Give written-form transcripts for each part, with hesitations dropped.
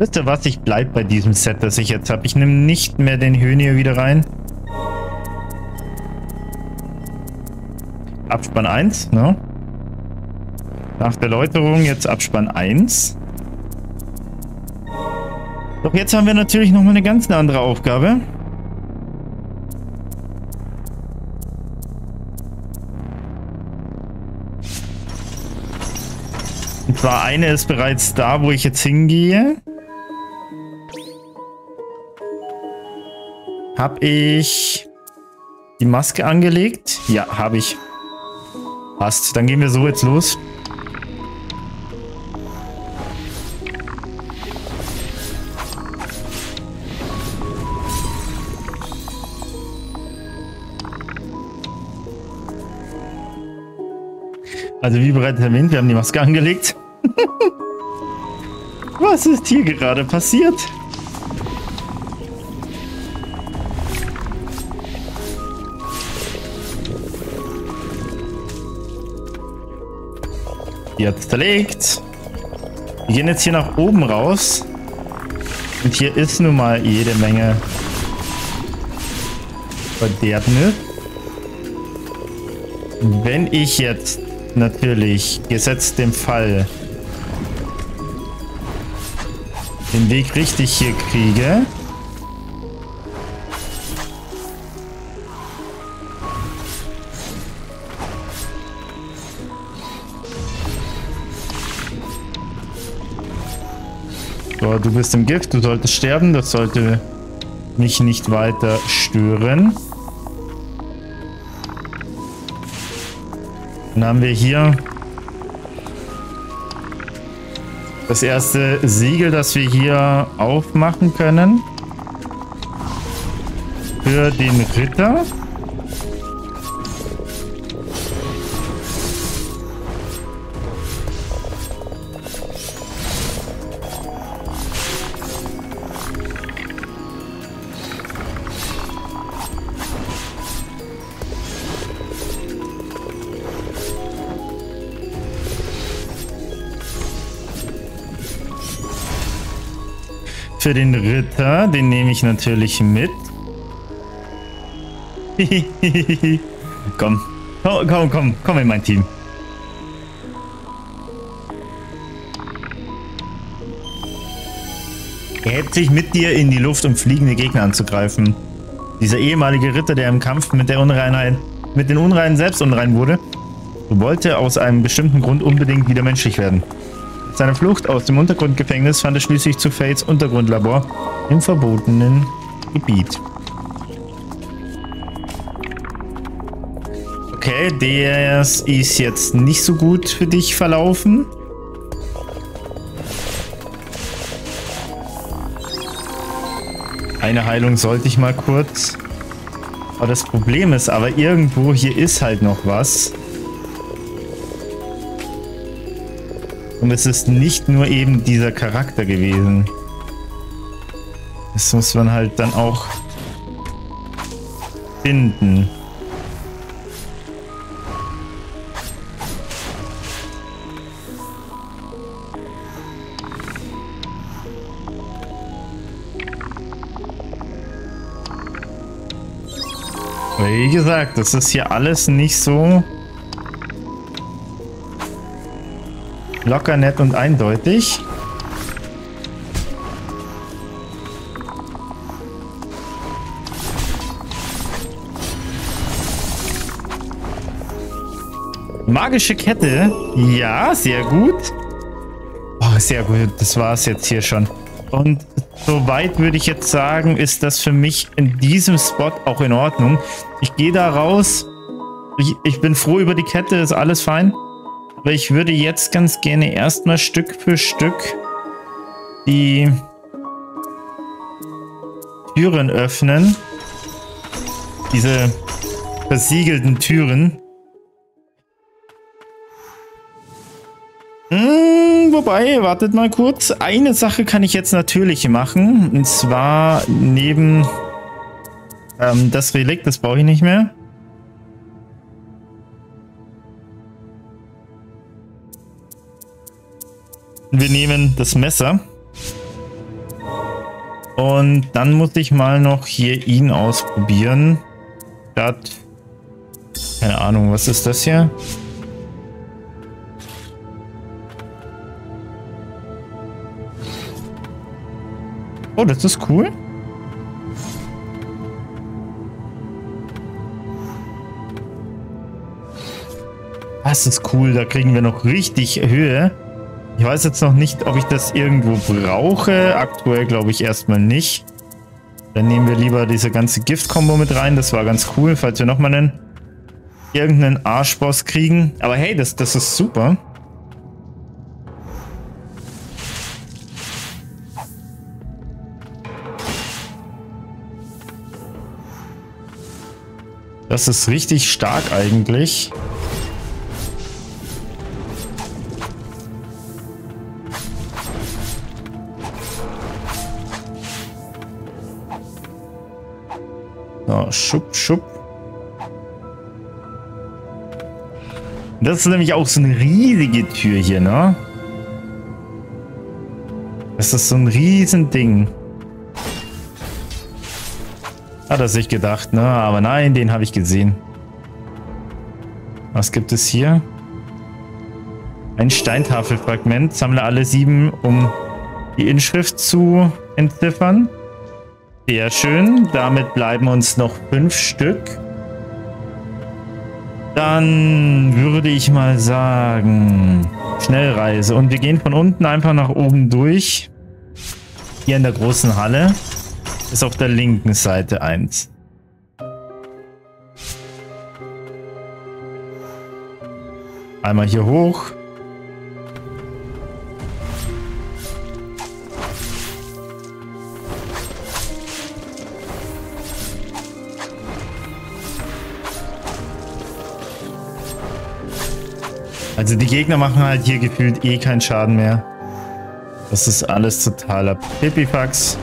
Wisst ihr was? Ich bleib bei diesem Set, das ich jetzt habe. Ich nehme nicht mehr den Höhnier wieder rein. Abspann 1, ne? Nach der Läuterung jetzt Abspann 1. Doch jetzt haben wir natürlich nochmal eine ganz andere Aufgabe. Und zwar eine ist bereits da, wo ich jetzt hingehe. Habe ich die Maske angelegt? Ja, habe ich. Passt. Dann gehen wir so jetzt los. Also wie bereits erwähnt, wir haben die Maske angelegt. Was ist hier gerade passiert? Die hat es zerlegt. Wir gehen jetzt hier nach oben raus. Und hier ist nun mal jede Menge Verderbnis. Wenn ich jetzt natürlich, gesetzt dem Fall, den Weg richtig hier kriege, so, du bist im Gift, du solltest sterben, das sollte mich nicht weiter stören. Dann haben wir hier das erste Siegel, das wir hier aufmachen können. Für den Ritter. Für den Ritter, den nehme ich natürlich mit. Komm, komm in mein Team. Er hebt sich mit dir in die Luft, um fliegende Gegner anzugreifen. Dieser ehemalige Ritter, der im Kampf mit der Unreinheit, mit den Unreinen selbst unrein wurde, wollte aus einem bestimmten Grund unbedingt wieder menschlich werden. Seine Flucht aus dem Untergrundgefängnis fand er schließlich zu Fates Untergrundlabor im verbotenen Gebiet. Okay, das ist jetzt nicht so gut für dich verlaufen. Eine Heilung sollte ich mal kurz. Aber das Problem ist aber irgendwo, hier ist halt noch was. Und es ist nicht nur eben dieser Charakter gewesen. Das muss man halt dann auch finden. Wie gesagt, das ist hier alles nicht so locker, nett und eindeutig. Magische Kette. Ja, sehr gut. Oh, sehr gut. Das war es jetzt hier schon. Und soweit würde ich jetzt sagen, ist das für mich in diesem Spot auch in Ordnung. Ich gehe da raus. Ich bin froh über die Kette, ist alles fein. Aber ich würde jetzt ganz gerne erstmal Stück für Stück die Türen öffnen. Diese versiegelten Türen. Wobei, wartet mal kurz. Eine Sache kann ich jetzt natürlich machen. Und zwar neben das Relikt, das brauche ich nicht mehr. Wir nehmen das Messer. Und dann muss ich mal noch hier ihn ausprobieren. Statt... Keine Ahnung, was ist das hier? Oh, das ist cool. Das ist cool, da kriegen wir noch richtig Höhe. Ich weiß jetzt noch nicht, ob ich das irgendwo brauche. Aktuell glaube ich erstmal nicht. Dann nehmen wir lieber diese ganze Gift-Kombo mit rein. Das war ganz cool, falls wir nochmal irgendeinen Arschboss kriegen. Aber hey, das ist super. Das ist richtig stark eigentlich. So, schupp, schupp. Das ist nämlich auch so eine riesige Tür hier, ne? Das ist so ein Riesending. Hat er sich gedacht, ne? Aber nein, den habe ich gesehen. Was gibt es hier? Ein Steintafelfragment. Sammle alle 7, um die Inschrift zu entziffern. Sehr schön. Damit bleiben uns noch 5 Stück. Dann würde ich mal sagen, Schnellreise. Und wir gehen von unten einfach nach oben durch. Hier in der großen Halle. Ist auf der linken Seite 1. Einmal hier hoch. Also die Gegner machen halt hier gefühlt eh keinen Schaden mehr. Das ist alles totaler Pipifax.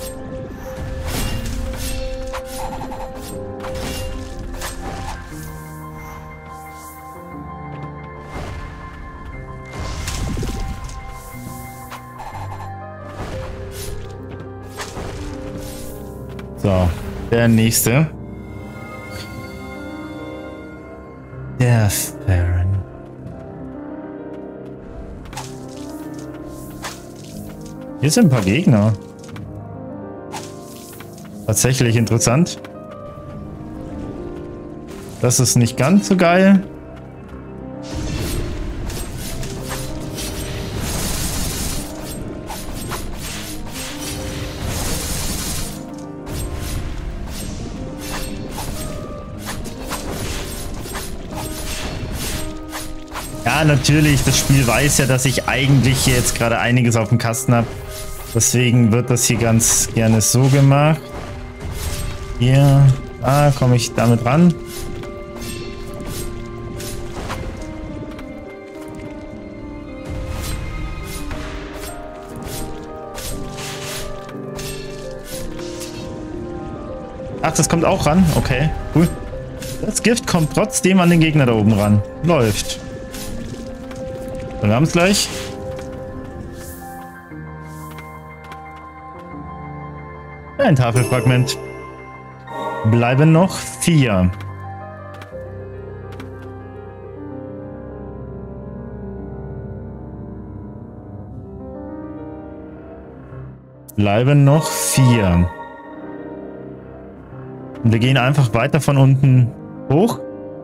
So, der nächste. Der Farron. Hier sind ein paar Gegner. Tatsächlich interessant. Das ist nicht ganz so geil. Ja, natürlich, das Spiel weiß ja, dass ich eigentlich jetzt gerade einiges auf dem Kasten habe. Deswegen wird das hier ganz gerne so gemacht. Hier, komme ich damit ran. Ach, das kommt auch ran? Okay, cool. Das Gift kommt trotzdem an den Gegner da oben ran. Läuft. Wir haben es gleich. Ein Tafelfragment. Bleiben noch 4. Bleiben noch 4. Und wir gehen einfach weiter von unten hoch.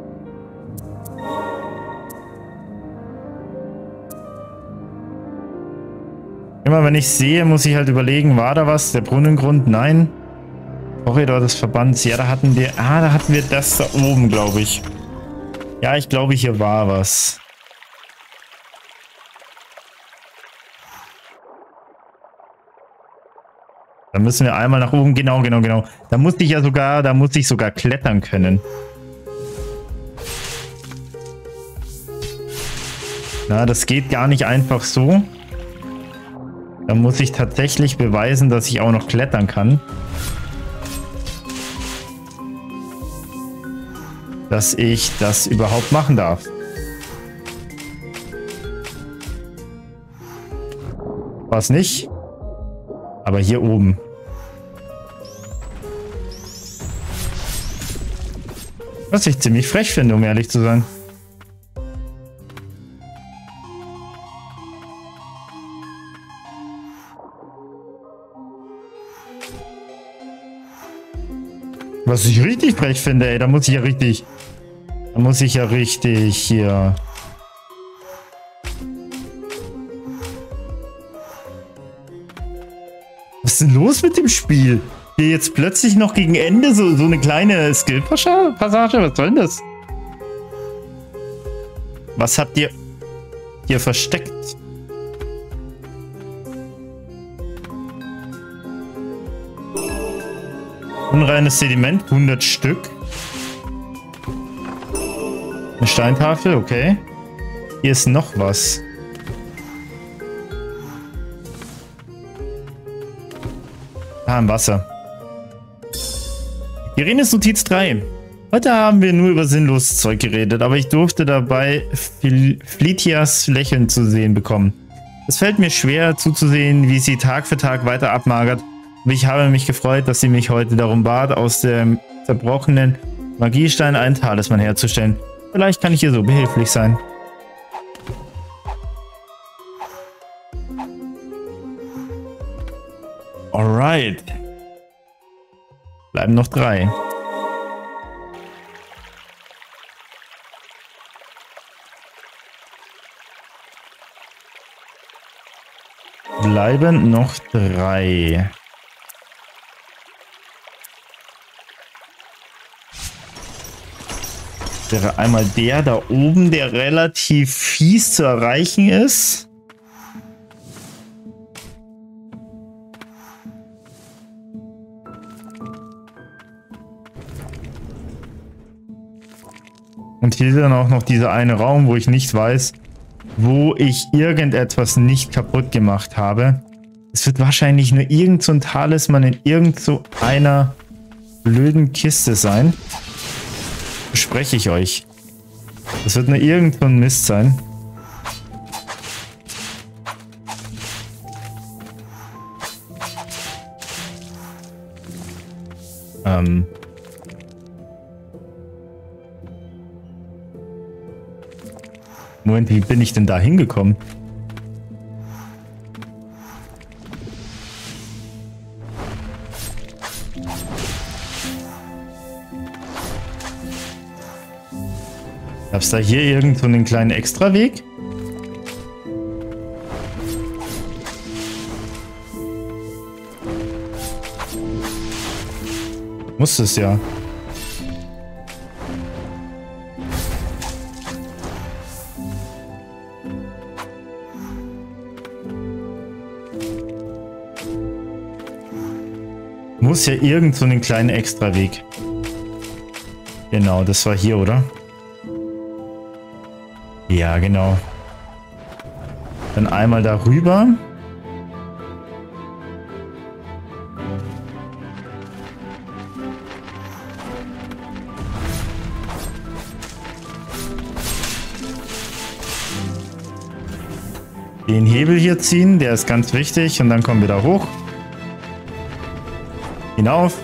Immer wenn ich sehe, muss ich halt überlegen, war da was? Der Brunnengrund? Nein. Korridor des Verbands. Ja, da hatten wir... da hatten wir das da oben, glaube ich. Ja, ich glaube, hier war was. Da müssen wir einmal nach oben. Genau. Da musste ich sogar klettern können. Na, das geht gar nicht einfach so. Da muss ich tatsächlich beweisen, dass ich auch noch klettern kann. Dass ich das überhaupt machen darf. Was nicht? Aber hier oben. Was ich ziemlich frech finde, um ehrlich zu sein. Was ich richtig frech finde, ey, da muss ich ja richtig... Da muss ich ja richtig hier... Was ist denn los mit dem Spiel? Hier jetzt plötzlich noch gegen Ende so eine kleine Skill-Passage? Was soll denn das? Was habt ihr hier versteckt? Unreines Sediment, 100 Stück. Eine Steintafel, okay. Hier ist noch was. Ah, im Wasser. Irenes Notiz 3. Heute haben wir nur über sinnloses Zeug geredet, aber ich durfte dabei Flitias Lächeln zu sehen bekommen. Es fällt mir schwer zuzusehen, wie sie Tag für Tag weiter abmagert. Und ich habe mich gefreut, dass sie mich heute darum bat, aus dem zerbrochenen Magiestein einen Talisman herzustellen. Vielleicht kann ich ihr so behilflich sein. Alright. Bleiben noch 3. Bleiben noch 3. Wäre einmal der da oben, der relativ fies zu erreichen ist. Und hier ist dann auch noch dieser eine Raum, wo ich nicht weiß, wo ich irgendetwas nicht kaputt gemacht habe. Es wird wahrscheinlich nur irgend so ein Talisman in irgend so einer blöden Kiste sein. Verspreche ich euch. Das wird nur irgend so ein Mist sein. Moment, wie bin ich denn da hingekommen? Gab es da hier irgend so einen kleinen Extraweg? Muss es ja. Muss ja irgend so einen kleinen Extraweg. Genau, das war hier, oder? Ja, genau. Dann einmal darüber. Den Hebel hier ziehen, der ist ganz wichtig. Und dann kommen wir da hoch. Hinauf.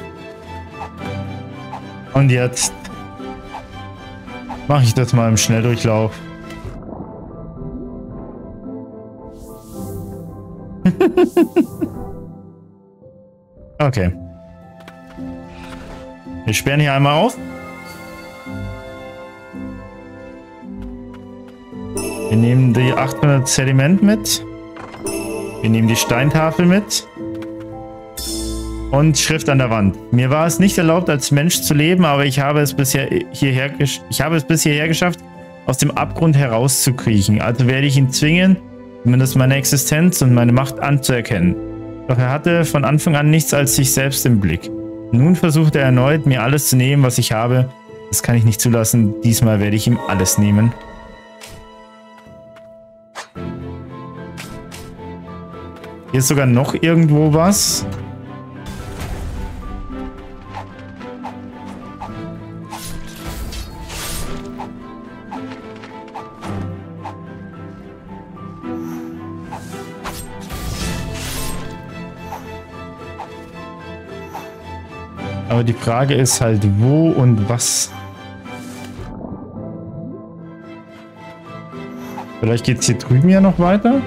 Und jetzt mache ich das mal im Schnelldurchlauf. Okay. Wir sperren hier einmal auf. Wir nehmen die 800 Sediment mit. Wir nehmen die Steintafel mit. Und Schrift an der Wand. Mir war es nicht erlaubt, als Mensch zu leben, aber ich habe es bis hierher geschafft, aus dem Abgrund herauszukriechen. Also werde ich ihn zwingen, zumindest meine Existenz und meine Macht anzuerkennen. Doch er hatte von Anfang an nichts als sich selbst im Blick. Nun versucht er erneut, mir alles zu nehmen, was ich habe. Das kann ich nicht zulassen. Diesmal werde ich ihm alles nehmen. Hier ist sogar noch irgendwo was. Aber die Frage ist halt, wo und was. Vielleicht geht es hier drüben ja noch weiter.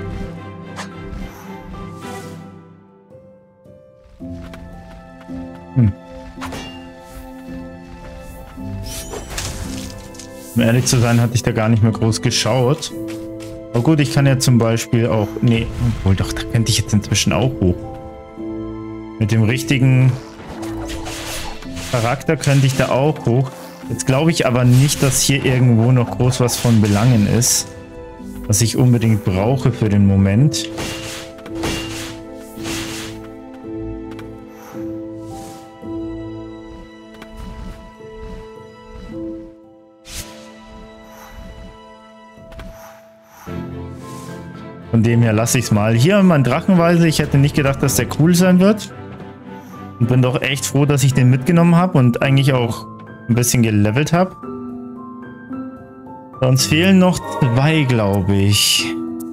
Um ehrlich zu sein, hatte ich da gar nicht mehr groß geschaut. Aber gut, ich kann ja zum Beispiel auch... Nee, obwohl doch, da könnte ich jetzt inzwischen auch hoch. Mit dem richtigen Charakter könnte ich da auch hoch. Jetzt glaube ich aber nicht, dass hier irgendwo noch groß was von Belangen ist. Was ich unbedingt brauche für den Moment. Von dem her lasse ich es mal. Hier mein Drachenweise. Ich hätte nicht gedacht, dass der cool sein wird. Und bin doch echt froh, dass ich den mitgenommen habe und eigentlich auch ein bisschen gelevelt habe. Uns fehlen noch 2, glaube ich.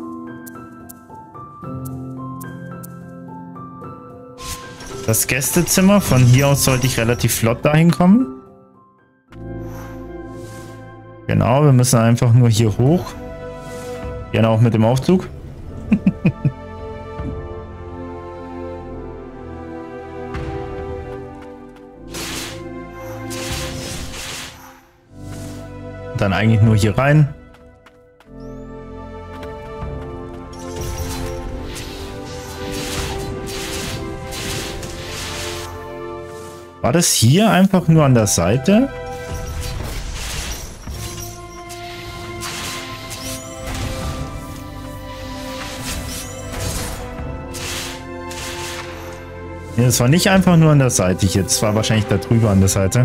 Das Gästezimmer. Von hier aus sollte ich relativ flott dahin kommen. Genau, wir müssen einfach nur hier hoch. Gerne auch mit dem Aufzug. Dann eigentlich nur hier rein. War das hier einfach nur an der Seite? Nee, das war nicht einfach nur an der Seite hier. Das war wahrscheinlich da drüber an der Seite.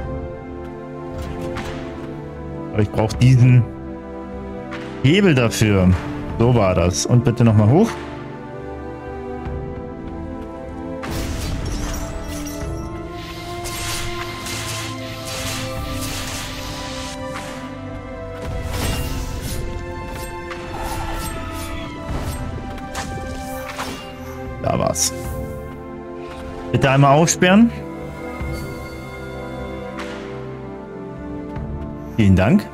Aber ich brauche diesen Hebel dafür. So war das. Und bitte nochmal hoch. Da war's. Bitte einmal aufsperren. Vielen Dank.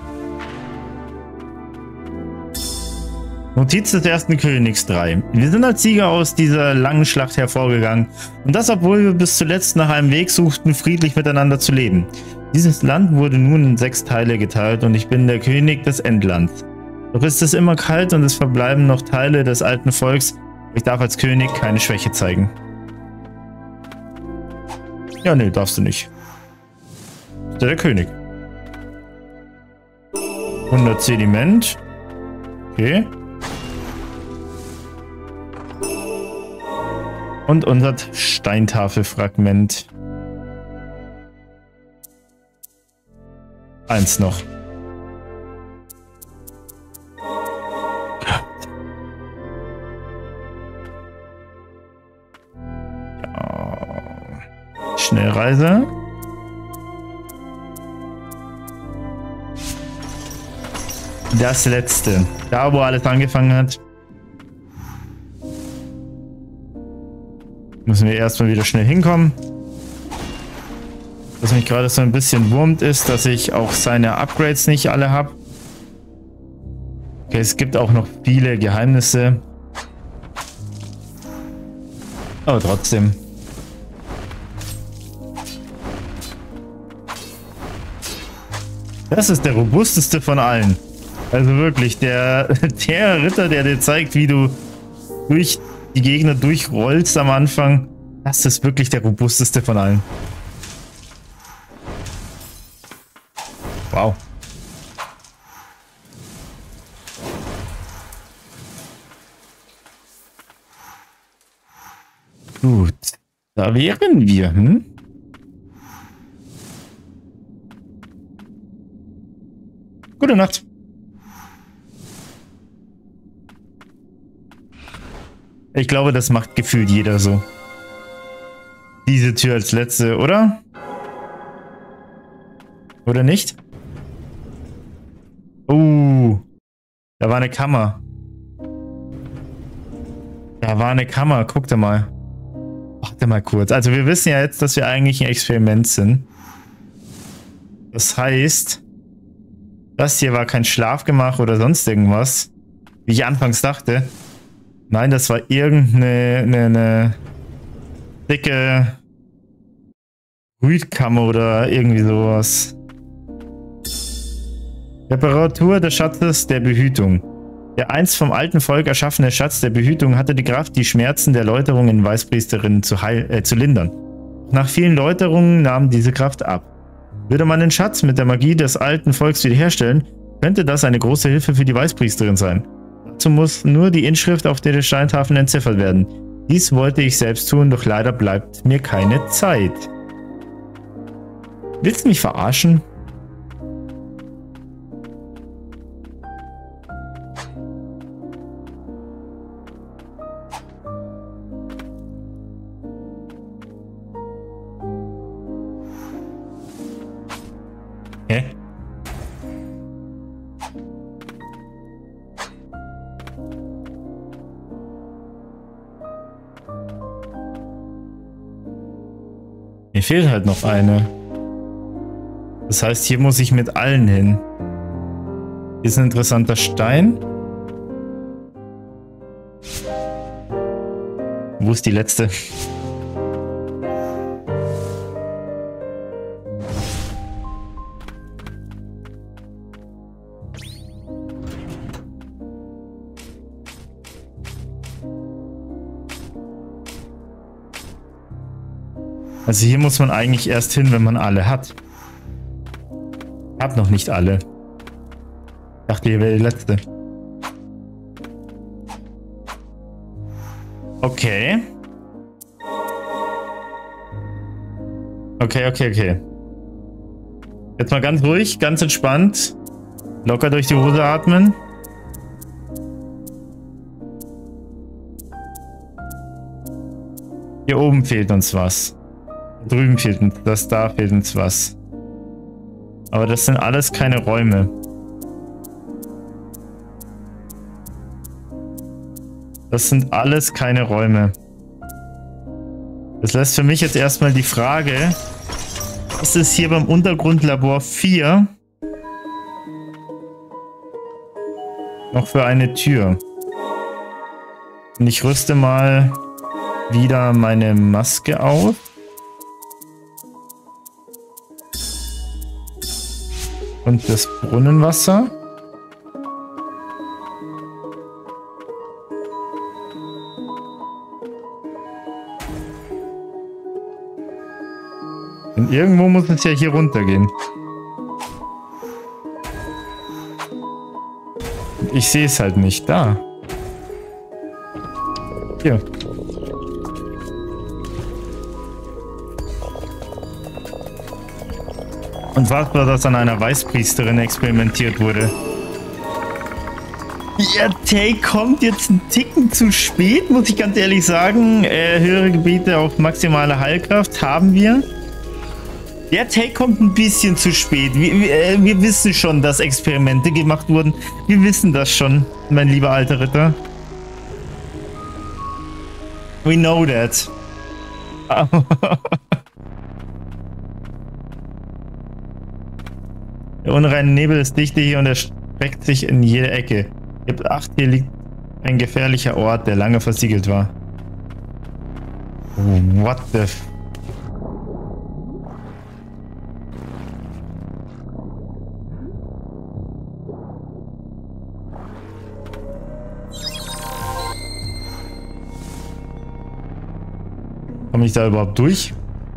Notiz des ersten Königs 3. Wir sind als Sieger aus dieser langen Schlacht hervorgegangen. Und das, obwohl wir bis zuletzt nach einem Weg suchten, friedlich miteinander zu leben. Dieses Land wurde nun in 6 Teile geteilt und ich bin der König des Endlands. Doch ist es immer kalt und es verbleiben noch Teile des alten Volks. Ich darf als König keine Schwäche zeigen. Ja, nee, darfst du nicht. Ist der König. 100 Sediment. Okay. Und unser Steintafelfragment. 1 noch. Schnellreise. Das letzte. Da, wo alles angefangen hat. Müssen wir erstmal wieder schnell hinkommen. Was mich gerade so ein bisschen wurmt ist, dass ich auch seine Upgrades nicht alle habe. Okay, es gibt auch noch viele Geheimnisse. Aber trotzdem. Das ist der robusteste von allen. Also wirklich, der Ritter, der dir zeigt, wie du durch die Gegner durchrollst am Anfang. Das ist wirklich der robusteste von allen. Wow. Gut, da wären wir, hm? Gute Nacht. Ich glaube, das macht gefühlt jeder so. Diese Tür als letzte, oder? Oder nicht? Da war eine Kammer. Da war eine Kammer, guck dir mal. Warte mal kurz. Also wir wissen ja jetzt, dass wir eigentlich ein Experiment sind. Das heißt, das hier war kein Schlafgemach oder sonst irgendwas. wie ich anfangs dachte. Nein, das war irgendeine dicke Brütkammer oder irgendwie sowas. Reparatur des Schatzes der Behütung. Der einst vom alten Volk erschaffene Schatz der Behütung hatte die Kraft, die Schmerzen der Läuterungen Weißpriesterinnen zu lindern. Nach vielen Läuterungen nahm diese Kraft ab. Würde man den Schatz mit der Magie des alten Volks wiederherstellen, könnte das eine große Hilfe für die Weißpriesterin sein. Dazu muss nur die Inschrift auf der Steintafel entziffert werden. Dies wollte ich selbst tun, doch leider bleibt mir keine Zeit. Willst du mich verarschen? Hä? Mir fehlt halt noch eine. Das heißt, hier muss ich mit allen hin. Hier ist ein interessanter Stein. Wo ist die letzte? Also hier muss man eigentlich erst hin, wenn man alle hat. Ich hab noch nicht alle. Ich dachte, hier wäre die letzte. Okay. Okay. Jetzt mal ganz ruhig, ganz entspannt. Locker durch die Hose atmen. Hier oben fehlt uns was. Drüben fehlt uns das, da fehlt uns was. Aber das sind alles keine Räume. Das sind alles keine Räume. Das lässt für mich jetzt erstmal die Frage, was ist hier beim Untergrundlabor 4 noch für eine Tür? Und ich rüste mal wieder meine Maske auf. Und das Brunnenwasser. Und irgendwo muss es ja hier runtergehen. Und ich sehe es halt nicht. Da. Hier. Und was war das an einer Weißpriesterin experimentiert wurde? Der Take kommt jetzt einen Ticken zu spät, muss ich ganz ehrlich sagen. Höhere Gebiete auf maximale Heilkraft haben wir. Der Take kommt ein bisschen zu spät. Wir wissen schon, dass Experimente gemacht wurden. Wir wissen das schon, mein lieber alter Ritter. We know that. Der unreine Nebel ist dicht hier und er streckt sich in jede Ecke. Gebt Acht, hier liegt ein gefährlicher Ort, der lange versiegelt war. What the f... Komme ich da überhaupt durch?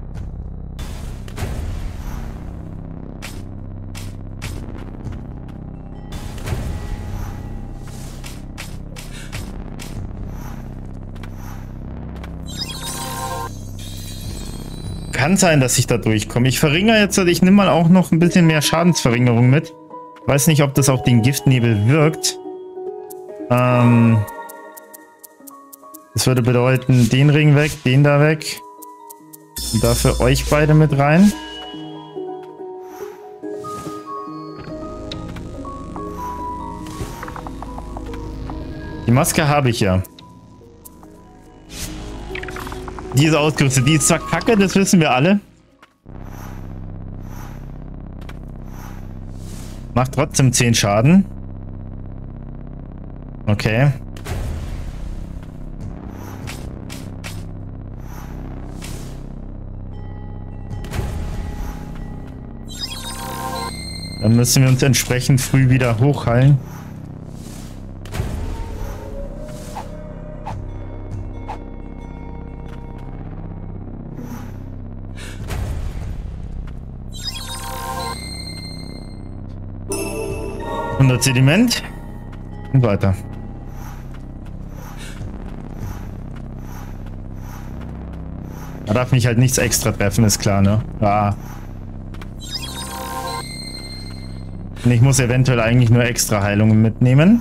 Kann sein, dass ich da durchkomme. Ich verringere jetzt, ich nehme mal auch noch ein bisschen mehr Schadensverringerung mit. Weiß nicht, ob das auf den Giftnebel wirkt. Das würde bedeuten, den Ring weg, den da weg. Und dafür euch beide mit rein. Die Maske habe ich ja. Die ist ausgerüstet. Die ist zwar kacke, das wissen wir alle. Macht trotzdem 10 Schaden. Okay. Dann müssen wir uns entsprechend früh wieder hochheilen. Sediment und weiter. Da darf mich halt nichts extra treffen, ist klar, ne? Ja. Und ich muss eventuell eigentlich nur extra Heilungen mitnehmen.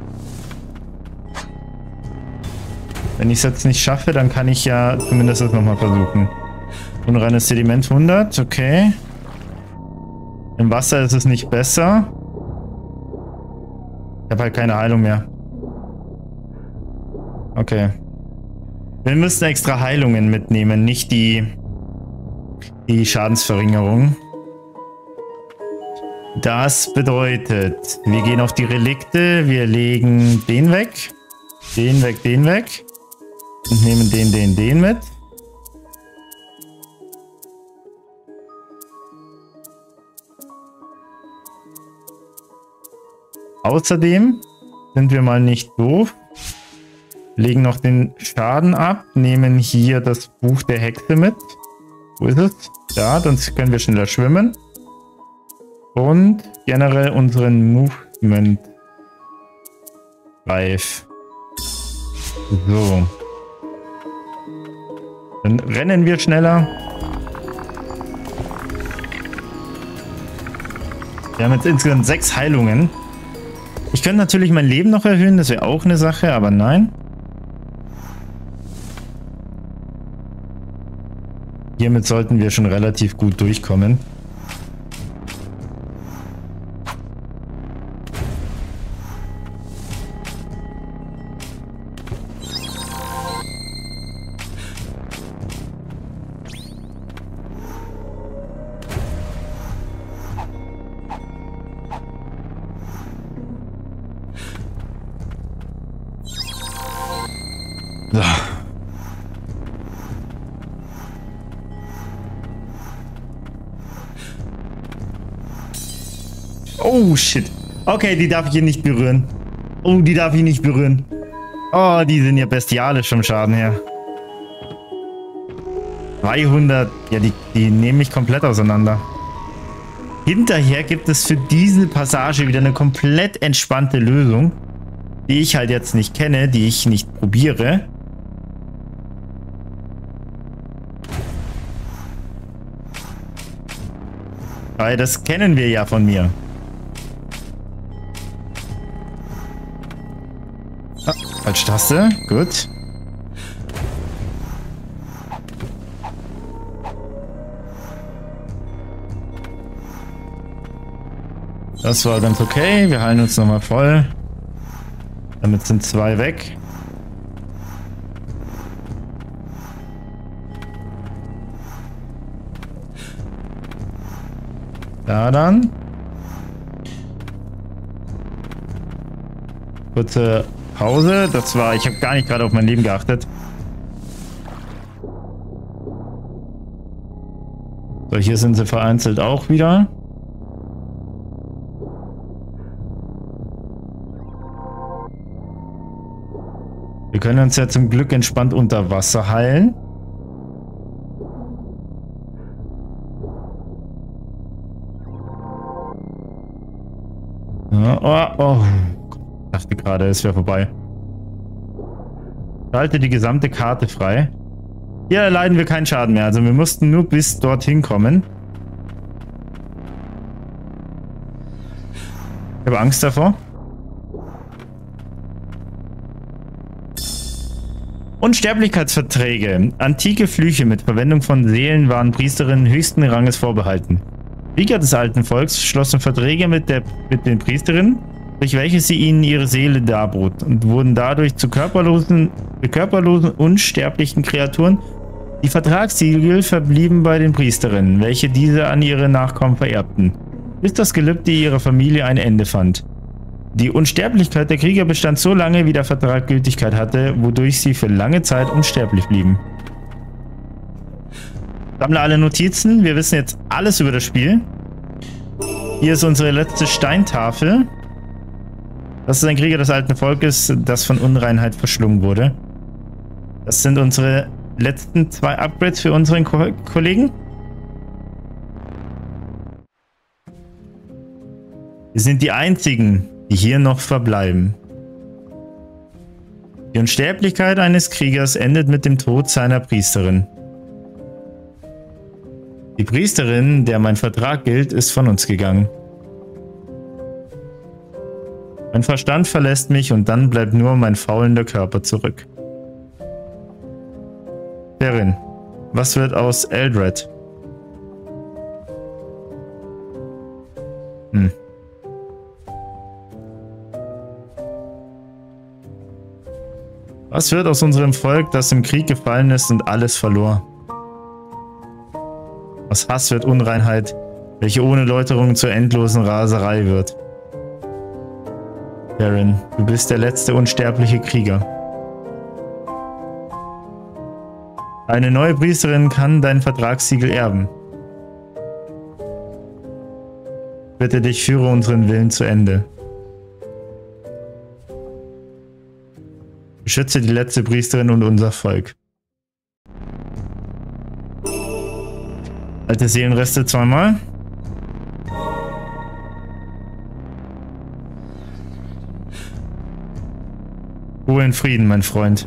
Wenn ich es jetzt nicht schaffe, dann kann ich ja zumindest das nochmal versuchen. Unreines Sediment 100, okay. Im Wasser ist es nicht besser. Ich habe halt keine Heilung mehr. Okay. Wir müssen extra Heilungen mitnehmen, nicht die Schadensverringerung. Das bedeutet, wir gehen auf die Relikte, wir legen den weg, den weg, den weg und nehmen den mit. Außerdem sind wir mal nicht doof. Legen noch den Schaden ab. Nehmen hier das Buch der Hexe mit. Wo ist es? Da, dann können wir schneller schwimmen. Und generell unseren Movement Drive. So. Dann rennen wir schneller. Wir haben jetzt insgesamt 6 Heilungen. Ich könnte natürlich mein Leben noch erhöhen, das wäre auch eine Sache, aber nein. Hiermit sollten wir schon relativ gut durchkommen. So. Oh, shit. Okay, die darf ich hier nicht berühren. Oh, die darf ich nicht berühren. Oh, die sind ja bestialisch vom Schaden her. 300. Ja, die nehmen mich komplett auseinander. Hinterher gibt es für diese Passage wieder eine komplett entspannte Lösung, die ich halt jetzt nicht kenne, die ich nicht probiere. Weil das kennen wir ja von mir. Ah, falsche Taste. Gut. Das war ganz okay. Wir heilen uns nochmal voll. Damit sind 2 weg. Da dann. Kurze Pause. Das war, ich habe gar nicht gerade auf mein Leben geachtet. So, hier sind sie vereinzelt auch wieder. Wir können uns ja zum Glück entspannt unter Wasser heilen. Ja, oh. Ich dachte gerade, es wäre vorbei. Schalte die gesamte Karte frei. Hier erleiden wir keinen Schaden mehr. Also wir mussten nur bis dorthin kommen. Ich habe Angst davor. Unsterblichkeitsverträge. Antike Flüche mit Verwendung von Seelen waren Priesterinnen höchsten Ranges vorbehalten. Krieger des alten Volks schlossen Verträge mit den Priesterinnen, durch welche sie ihnen ihre Seele darbot, und wurden dadurch zu körperlosen, unsterblichen Kreaturen. Die Vertragssiegel verblieben bei den Priesterinnen, welche diese an ihre Nachkommen vererbten, bis das Gelübde ihrer Familie ein Ende fand. Die Unsterblichkeit der Krieger bestand so lange, wie der Vertrag Gültigkeit hatte, wodurch sie für lange Zeit unsterblich blieben. Sammle alle Notizen. Wir wissen jetzt alles über das Spiel. Hier ist unsere letzte Steintafel. Das ist ein Krieger des alten Volkes, das von Unreinheit verschlungen wurde. Das sind unsere letzten 2 Upgrades für unseren Kollegen. Wir sind die einzigen, die hier noch verbleiben. Die Unsterblichkeit eines Kriegers endet mit dem Tod seiner Priesterin. Die Priesterin, der mein Vertrag gilt, ist von uns gegangen. Mein Verstand verlässt mich und dann bleibt nur mein faulender Körper zurück. Perrin, was wird aus Eldred? Was wird aus unserem Volk, das im Krieg gefallen ist und alles verlor? Aus Hass wird Unreinheit, welche ohne Läuterung zur endlosen Raserei wird. Perrin, du bist der letzte unsterbliche Krieger. Eine neue Priesterin kann dein Vertragssiegel erben. Bitte dich, führe unseren Willen zu Ende. Beschütze die letzte Priesterin und unser Volk. Alte Seelenreste zweimal. Ruhe in Frieden, mein Freund.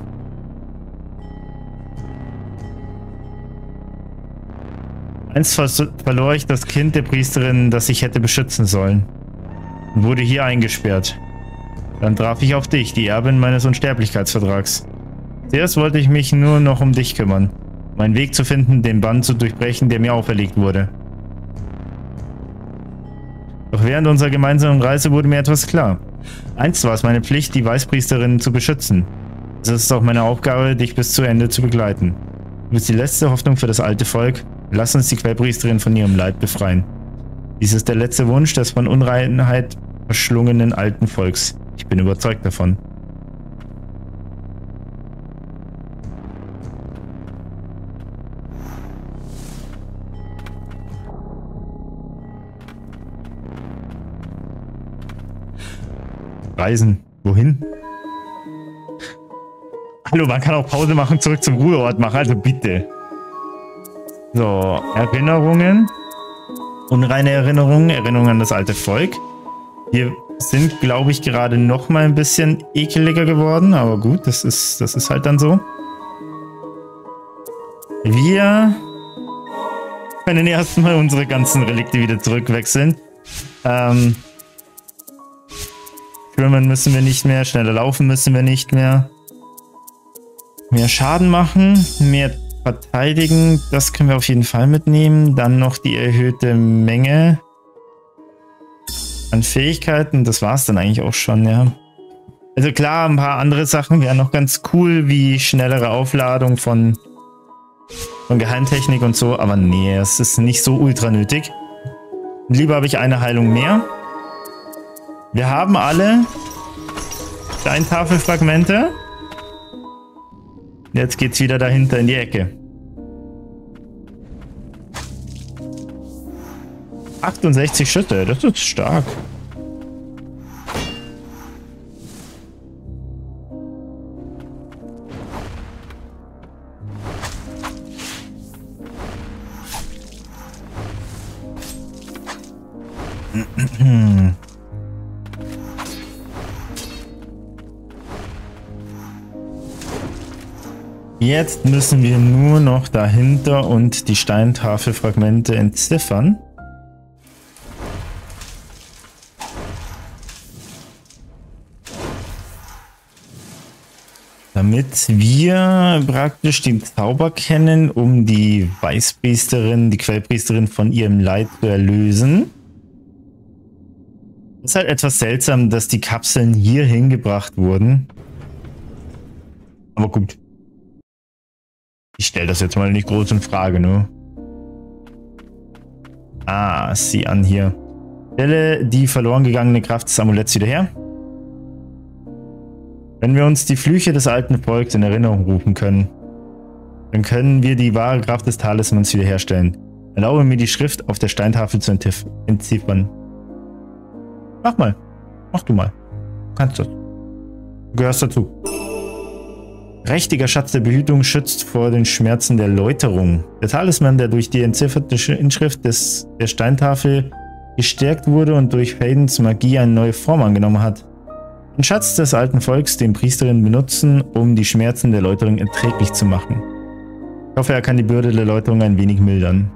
Einst verlor ich das Kind der Priesterin, das ich hätte beschützen sollen, und wurde hier eingesperrt. Dann traf ich auf dich, die Erbin meines Unsterblichkeitsvertrags. Zuerst wollte ich mich nur noch um dich kümmern, um einen Weg zu finden, den Bann zu durchbrechen, der mir auferlegt wurde. Doch während unserer gemeinsamen Reise wurde mir etwas klar. Einst war es meine Pflicht, die Weißpriesterin zu beschützen. Es ist auch meine Aufgabe, dich bis zu Ende zu begleiten. Du bist die letzte Hoffnung für das alte Volk. Lass uns die Quellpriesterin von ihrem Leid befreien. Dies ist der letzte Wunsch des von Unreinheit verschlungenen alten Volks. Ich bin überzeugt davon. Reisen. Wohin? Hallo, man kann auch Pause machen, zurück zum Ruheort machen, also bitte. So, Erinnerungen. Unreine Erinnerungen, Erinnerungen an das alte Volk. Wir sind, glaube ich, gerade noch mal ein bisschen ekeliger geworden, aber gut, das ist halt dann so. Wir können erstmal unsere ganzen Relikte wieder zurückwechseln. Schwimmen müssen wir nicht mehr, schneller laufen müssen wir nicht mehr. Mehr Schaden machen, mehr verteidigen, das können wir auf jeden Fall mitnehmen. Dann noch die erhöhte Menge an Fähigkeiten, das war es dann eigentlich auch schon, ja. Also klar, ein paar andere Sachen wären noch ganz cool, wie schnellere Aufladung von Geheimtechnik und so, aber nee, es ist nicht so ultra nötig. Lieber habe ich eine Heilung mehr. Wir haben alle Steintafelfragmente. Jetzt geht's wieder dahinter in die Ecke. 68 Schüsse, das ist stark. Jetzt müssen wir nur noch dahinter und die Steintafelfragmente entziffern. Damit wir praktisch den Zauber kennen, um die Weißpriesterin, die Quellpriesterin von ihrem Leid zu erlösen. Es ist halt etwas seltsam, dass die Kapseln hier hingebracht wurden. Aber gut. Ich stelle das jetzt mal nicht groß in Frage, ne? Ah, sieh an hier. Stelle die verloren gegangene Kraft des Amuletts wieder her. Wenn wir uns die Flüche des alten Volks in Erinnerung rufen können, dann können wir die wahre Kraft des Talismans wiederherstellen. Erlaube mir, die Schrift auf der Steintafel zu entziffern. Mach mal. Mach du mal. Du kannst das. Du gehörst dazu. Prächtiger Schatz der Behütung schützt vor den Schmerzen der Läuterung. Der Talisman, der durch die entzifferte Inschrift der Steintafel gestärkt wurde und durch Fadens Magie eine neue Form angenommen hat. Ein Schatz des alten Volks, den Priesterinnen benutzen, um die Schmerzen der Läuterung erträglich zu machen. Ich hoffe, er kann die Bürde der Läuterung ein wenig mildern.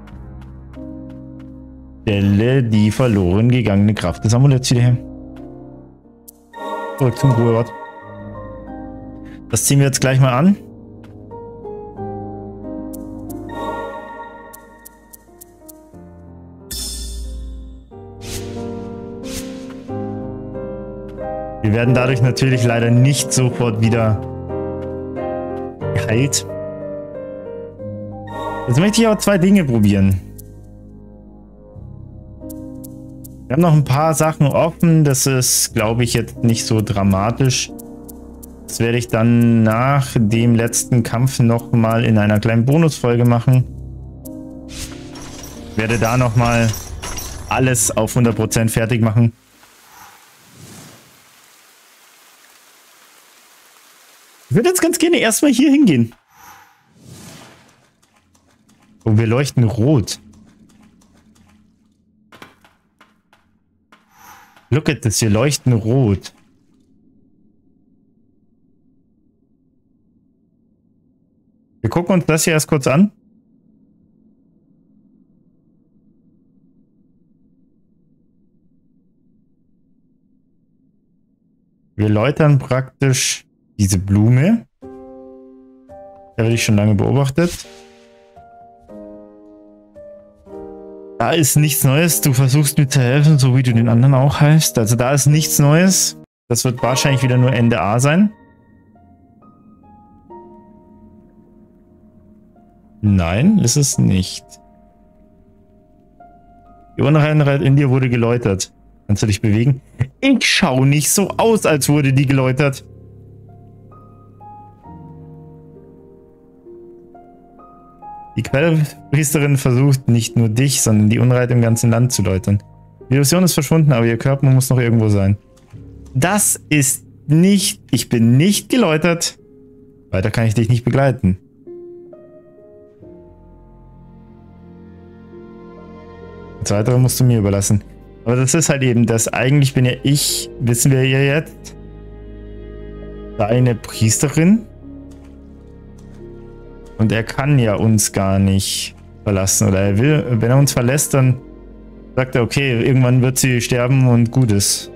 Stelle die verloren gegangene Kraft des Amuletts wieder her. Zurück zum Ruheort. Das ziehen wir jetzt gleich mal an. Wir werden dadurch natürlich leider nicht sofort wieder geheilt. Jetzt möchte ich aber zwei Dinge probieren. Wir haben noch ein paar Sachen offen. Das ist, glaube ich, jetzt nicht so dramatisch. Das werde ich dann nach dem letzten Kampf nochmal in einer kleinen Bonusfolge machen. Ich werde da nochmal alles auf 100% fertig machen. Ich würde jetzt ganz gerne erstmal hier hingehen. Oh, wir leuchten rot. Look at this, wir leuchten rot. Wir gucken uns das hier erst kurz an. Wir läutern praktisch diese Blume. Da werde ich schon lange beobachtet. Da ist nichts Neues. Du versuchst mir zu helfen, so wie du den anderen auch heißt. Also da ist nichts Neues. Das wird wahrscheinlich wieder nur Ende A sein. Nein, ist es nicht. Die Unreinheit in dir wurde geläutert. Kannst du dich bewegen? Ich schaue nicht so aus, als wurde die geläutert. Die Quellpriesterin versucht nicht nur dich, sondern die Unreinheit im ganzen Land zu läutern. Die Illusion ist verschwunden, aber ihr Körper muss noch irgendwo sein. Das ist nicht... Ich bin nicht geläutert. Weiter kann ich dich nicht begleiten. Das Weitere musst du mir überlassen. Aber das ist halt eben das. Eigentlich bin ja ich, wissen wir ja jetzt, deine Priesterin. Und er kann ja uns gar nicht verlassen. Oder er will, wenn er uns verlässt, dann sagt er, okay, irgendwann wird sie sterben und gut ist.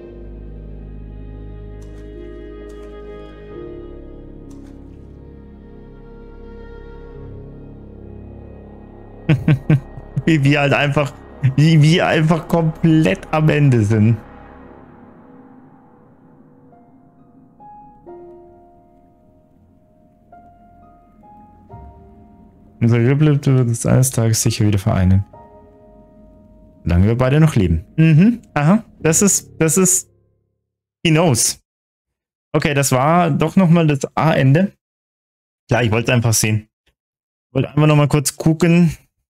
Wie wir halt einfach, wie wir einfach komplett am Ende sind. Unser Geblüt wird uns eines Tages sicher wieder vereinen. Solange wir beide noch leben. Mhm, aha, das ist, he knows. Okay, das war doch nochmal das A-Ende. Klar, ich wollte es einfach sehen. Ich wollte einfach nochmal kurz gucken,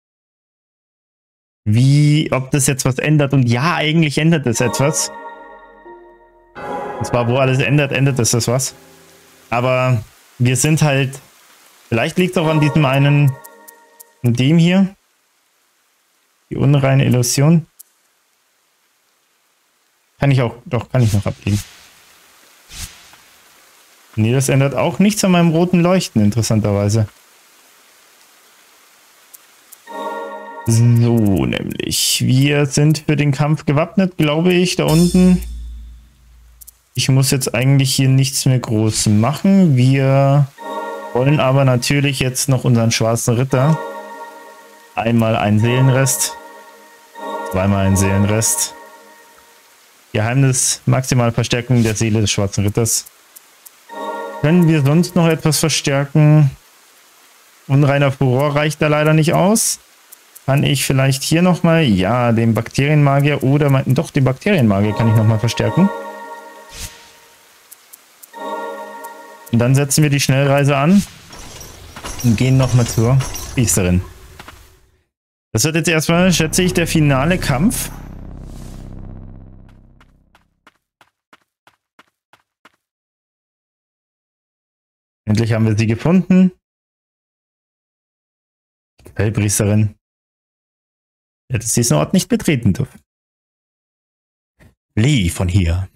ob das jetzt was ändert. Und ja, eigentlich ändert das etwas. Und zwar, wo alles ändert das was. Aber wir sind halt... Vielleicht liegt es auch an diesem einen... und dem hier. Die unreine Illusion. Kann ich auch... Doch, kann ich noch ablegen. Nee, das ändert auch nichts an meinem roten Leuchten, interessanterweise. So, nämlich. Wir sind für den Kampf gewappnet, glaube ich, da unten. Ich muss jetzt eigentlich hier nichts mehr groß machen. Wir wollen aber natürlich jetzt noch unseren schwarzen Ritter. Einmal einen Seelenrest. Zweimal einen Seelenrest. Geheimnis, maximale Verstärkung der Seele des schwarzen Ritters. Können wir sonst noch etwas verstärken? Unreiner Furor reicht da leider nicht aus. Kann ich vielleicht hier nochmal, ja, den Bakterienmagier oder, doch, den Bakterienmagier kann ich nochmal verstärken. Und dann setzen wir die Schnellreise an und gehen nochmal zur Priesterin. Das wird jetzt erstmal, schätze ich, der finale Kampf. Endlich haben wir sie gefunden. Quellpriesterin. Hättest diesen Ort nicht betreten dürfen. Flieh von hier.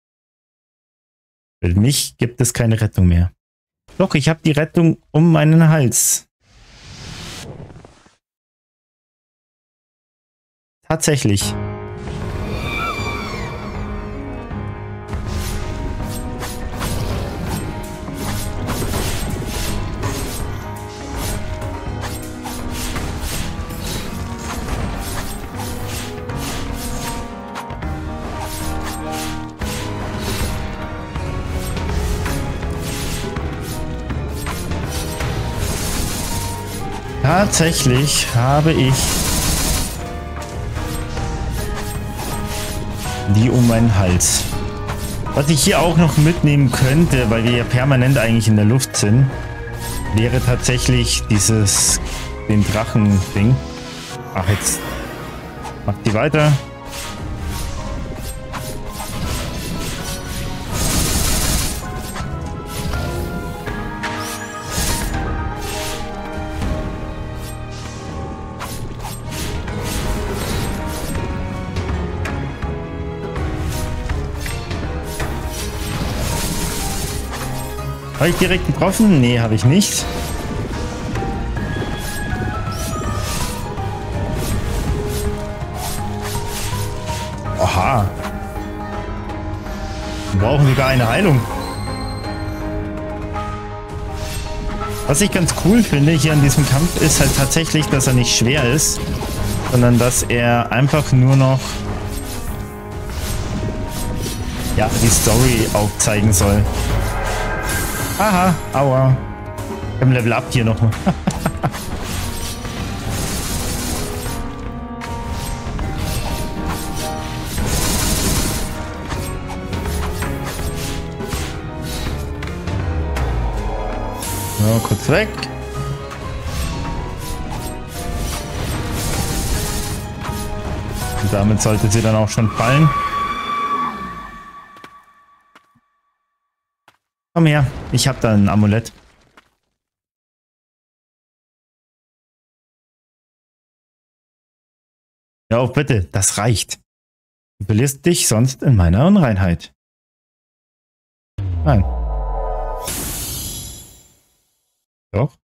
Für mich gibt es keine Rettung mehr. Doch, ich habe die Rettung um meinen Hals. Tatsächlich. Tatsächlich habe ich die um meinen Hals. Was ich hier auch noch mitnehmen könnte, weil wir ja permanent eigentlich in der Luft sind, wäre tatsächlich den Drachen-Ding. Ach, jetzt macht die weiter. Habe ich direkt getroffen? Nee, habe ich nicht. Oha. Wir brauchen sogar eine Heilung. Was ich ganz cool finde hier an diesem Kampf ist halt tatsächlich, dass er nicht schwer ist, sondern dass er einfach nur noch ja, die Story aufzeigen soll. Aha, aua. Ich habe ein Level Up hier nochmal. So, kurz weg. Und damit sollte sie dann auch schon fallen. Komm her, ich habe da ein Amulett. Ja, auch bitte, das reicht. Du verlierst dich sonst in meiner Unreinheit. Nein. Doch.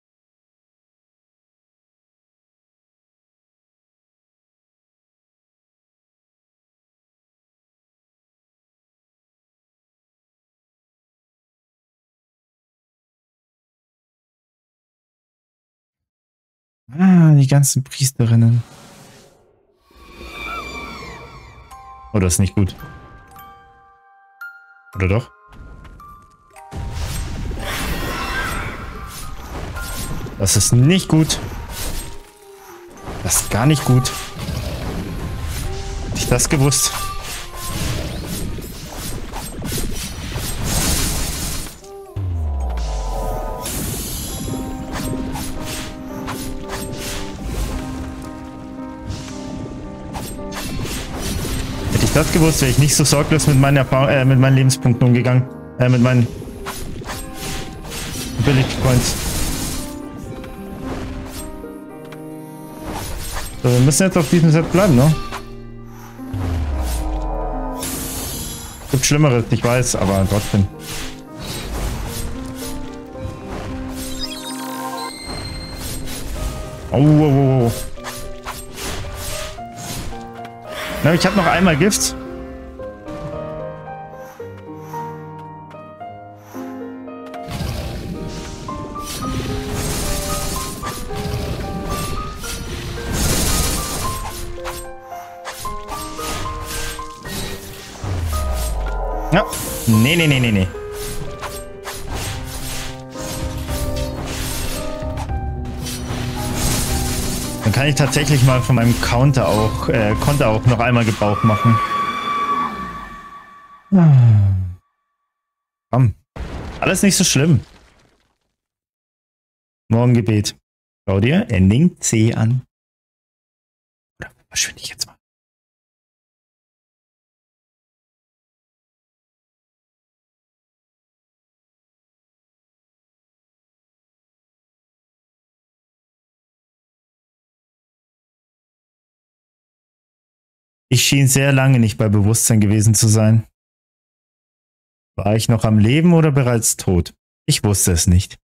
Ah, die ganzen Priesterinnen. Oh, das ist nicht gut. Oder doch? Das ist nicht gut. Das ist gar nicht gut. Hätte ich das gewusst. Das gewusst, wäre ich nicht so sorglos mit meinen Lebenspunkten umgegangen. Mit meinen Ability Points. So, wir müssen jetzt auf diesem Set bleiben, ne? Gibt Schlimmeres, ich weiß, aber trotzdem. Oh, oh, oh, oh. Na, ich habe noch einmal Gift. Ja. Nee, nee, nee, nee, nee. Dann kann ich tatsächlich mal von meinem Konter auch noch einmal Gebrauch machen. Komm. Alles nicht so schlimm. Morgengebet. Schau dir Ending C an. Oder verschwinde ich jetzt mal? Ich schien sehr lange nicht bei Bewusstsein gewesen zu sein. War ich noch am Leben oder bereits tot? Ich wusste es nicht.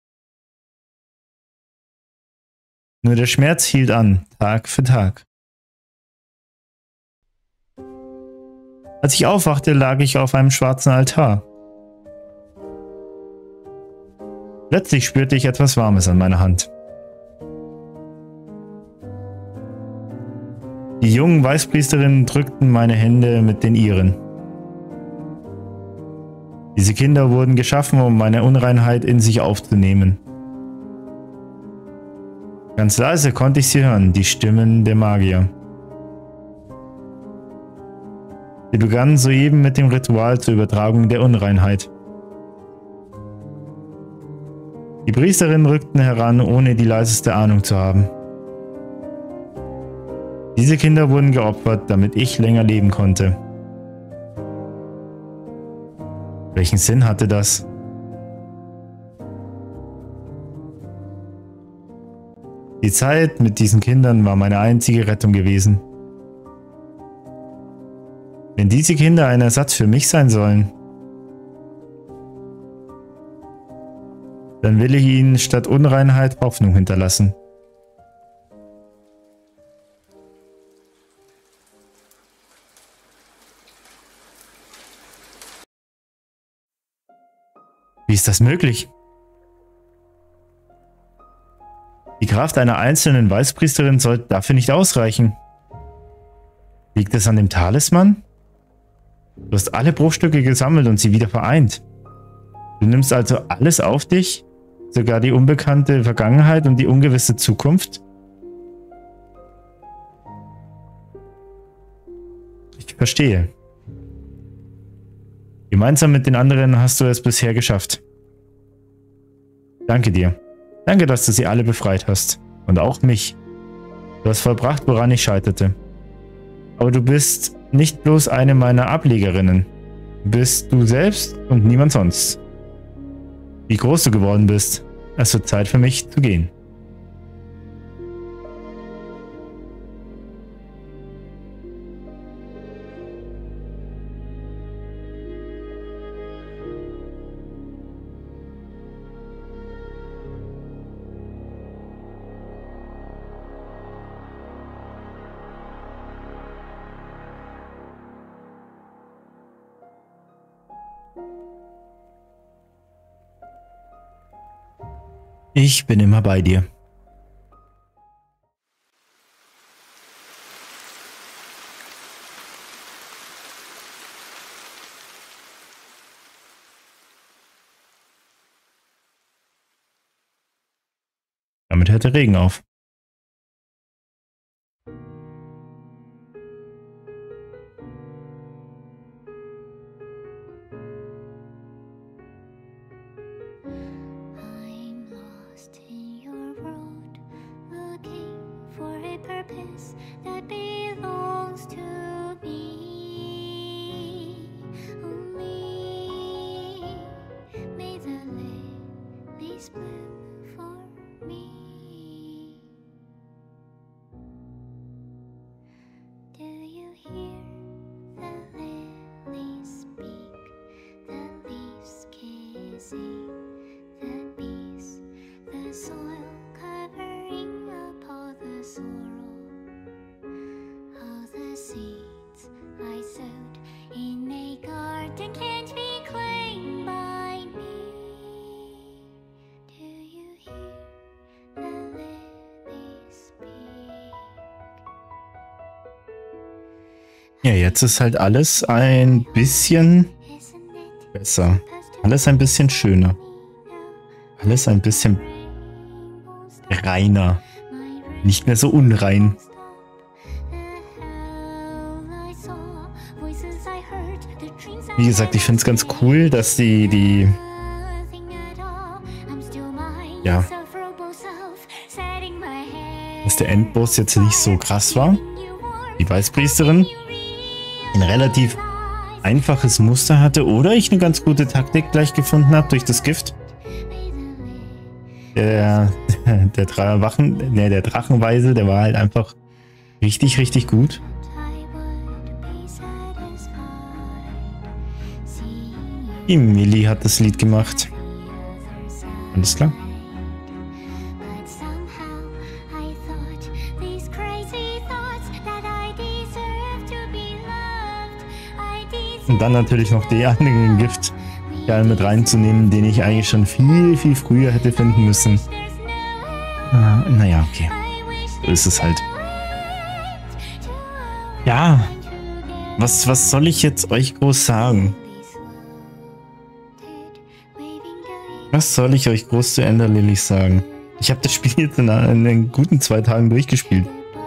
Nur der Schmerz hielt an, Tag für Tag. Als ich aufwachte, lag ich auf einem schwarzen Altar. Plötzlich spürte ich etwas Warmes an meiner Hand. Die jungen Weißpriesterinnen drückten meine Hände mit den ihren. Diese Kinder wurden geschaffen, um meine Unreinheit in sich aufzunehmen. Ganz leise konnte ich sie hören, die Stimmen der Magier. Sie begannen soeben mit dem Ritual zur Übertragung der Unreinheit. Die Priesterinnen rückten heran, ohne die leiseste Ahnung zu haben. Diese Kinder wurden geopfert, damit ich länger leben konnte. Welchen Sinn hatte das? Die Zeit mit diesen Kindern war meine einzige Rettung gewesen. Wenn diese Kinder ein Ersatz für mich sein sollen, dann will ich ihnen statt Unreinheit Hoffnung hinterlassen. Wie ist das möglich? Die Kraft einer einzelnen Weißpriesterin sollte dafür nicht ausreichen. Liegt es an dem Talisman? Du hast alle Bruchstücke gesammelt und sie wieder vereint. Du nimmst also alles auf dich? Sogar die unbekannte Vergangenheit und die ungewisse Zukunft? Ich verstehe. Gemeinsam mit den anderen hast du es bisher geschafft. Danke dir. Danke, dass du sie alle befreit hast. Und auch mich. Du hast vollbracht, woran ich scheiterte. Aber du bist nicht bloß eine meiner Ablegerinnen. Du bist du selbst und niemand sonst. Wie groß du geworden bist. Es wird Zeit für mich zu gehen. Ich bin immer bei dir. Damit hört der Regen auf. That belongs to me, only may the lilies bloom for me. Do you hear the lilies speak, the leaves kissing the bees, the soil covering up all the sorrow? Seeds I sowed in a garden can't be claimed by me. Do you hear the lilies speak? Ja, jetzt ist halt alles ein bisschen besser. Alles ein bisschen schöner. Alles ein bisschen reiner. Nicht mehr so unrein. Wie gesagt, ich finde es ganz cool, dass die ja, dass der Endboss jetzt nicht so krass war. Die Weißpriesterin ein relativ einfaches Muster hatte oder ich eine ganz gute Taktik gleich gefunden habe durch das Gift. Der Drachenweise, der war halt einfach richtig, richtig gut. Die Millie hat das Lied gemacht. Alles klar. Und dann natürlich noch die anderen Gift mit reinzunehmen, den ich eigentlich schon viel, viel früher hätte finden müssen. Naja, okay. So ist es halt. Ja. Was soll ich jetzt euch groß sagen? Was soll ich euch groß zu Ender Lilies sagen? Ich habe das Spiel jetzt in einen guten 2 Tagen durchgespielt.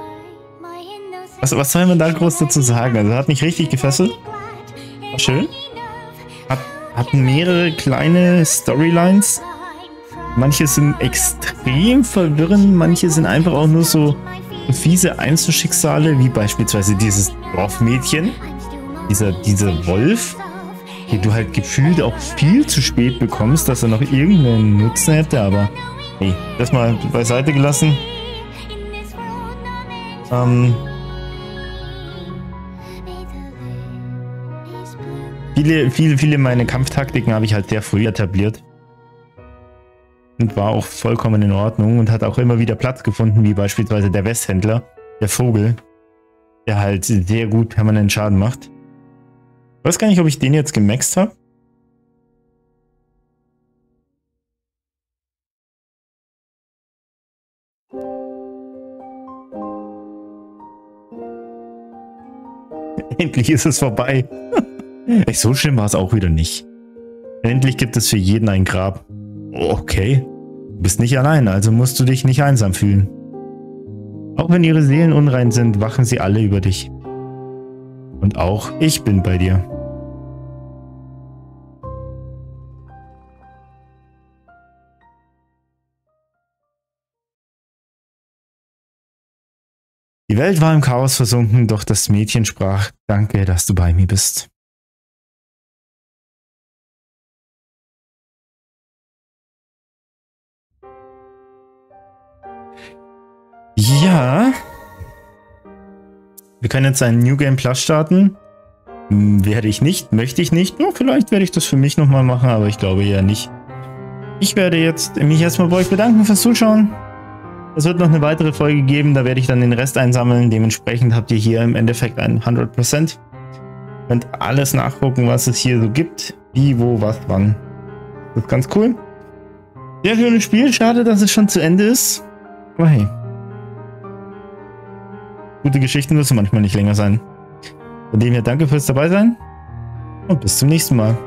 Was soll man da groß dazu sagen? Also hat mich richtig gefesselt. War schön. Hat mehrere kleine Storylines. Manche sind extrem verwirrend, manche sind einfach auch nur so fiese Einzelschicksale, wie beispielsweise dieses Dorfmädchen, dieser Wolf, den du halt gefühlt auch viel zu spät bekommst, dass er noch irgendeinen Nutzen hätte, aber nee, das mal beiseite gelassen. Viele meiner Kampftaktiken habe ich halt sehr früh etabliert. Und war auch vollkommen in Ordnung und hat auch immer wieder Platz gefunden, wie beispielsweise der Westhändler, der Vogel, der halt sehr gut permanent Schaden macht. Ich weiß gar nicht, ob ich den jetzt gemaxt habe. Endlich ist es vorbei. So schlimm war es auch wieder nicht. Endlich gibt es für jeden ein Grab. Okay. Du bist nicht allein, also musst du dich nicht einsam fühlen. Auch wenn ihre Seelen unrein sind, wachen sie alle über dich. Und auch ich bin bei dir. Die Welt war im Chaos versunken, doch das Mädchen sprach: Danke, dass du bei mir bist. Ja. Wir können jetzt einen New Game Plus starten. Werde ich nicht, möchte ich nicht. Ja, vielleicht werde ich das für mich nochmal machen, aber ich glaube eher nicht. Ich werde jetzt mich erstmal bei euch bedanken fürs Zuschauen. Es wird noch eine weitere Folge geben, da werde ich dann den Rest einsammeln. Dementsprechend habt ihr hier im Endeffekt 100%. Könnt alles nachgucken, was es hier so gibt. Wie, wo, was, wann. Das ist ganz cool. Sehr schönes Spiel, schade, dass es schon zu Ende ist. Aber hey. Gute Geschichten müssen manchmal nicht länger sein. Von dem her danke fürs Dabeisein und bis zum nächsten Mal.